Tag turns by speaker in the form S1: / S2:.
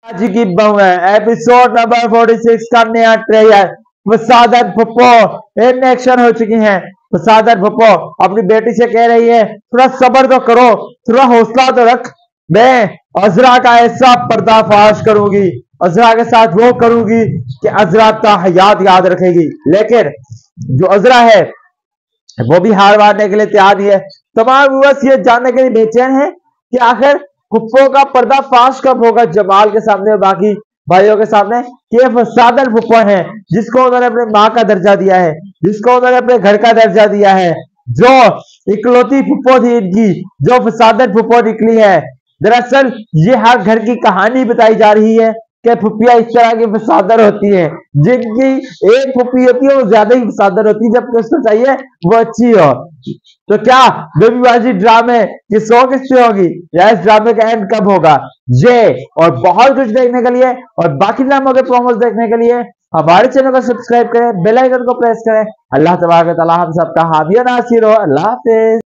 S1: आज की बहू है एपिसोड नंबर 46 का नया ट्रेलर। फसादत भुप्पो इन एक्शन हो चुकी हैं। फसादत भुप्पो अपनी बेटी से कह रही है थोड़ा सब्र तो करो, थोड़ा हौसला तो रख, मैं अजरा का ऐसा पर्दाफाश करूंगी, अजरा के साथ वो करूंगी कि अजरा का हयात याद रखेगी। लेकिन जो अजरा है वो भी हार मारने के लिए तैयार ही है। तमाम व्यूअर्स ये जानने के लिए बेचैन है कि आखिर फुप्पो का पर्दाफाश कब होगा जमाल के सामने और बाकी भाइयों के सामने कि ये फसादत फुप्पो है जिसको उन्होंने अपने माँ का दर्जा दिया है, जिसको उन्होंने अपने घर का दर्जा दिया है, जो इकलौती फुप्पो थी इनकी, जो फसादत फुप्पो निकली है। दरअसल ये हर घर की कहानी बताई जा रही है कि फुप्पिया इस तरह की फसादर होती है, जिनकी एक फुप्पी होती है वो ज्यादा ही फसादर होती है, जबकि उसको चाहिए वो अच्छी हो। तो क्या बेबीबाजी ड्रामे की 100 किस्तें होगी या इस ड्रामे का एंड कब होगा, ये और बहुत कुछ देखने के लिए और बाकी ड्रामों के प्रोमोस देखने के लिए हमारे चैनल को सब्सक्राइब करें, बेल आइकन को प्रेस करें। अल्लाह तबारक व तआला हम सबका हामिया नासिर हो। अल्लाह हाफिज।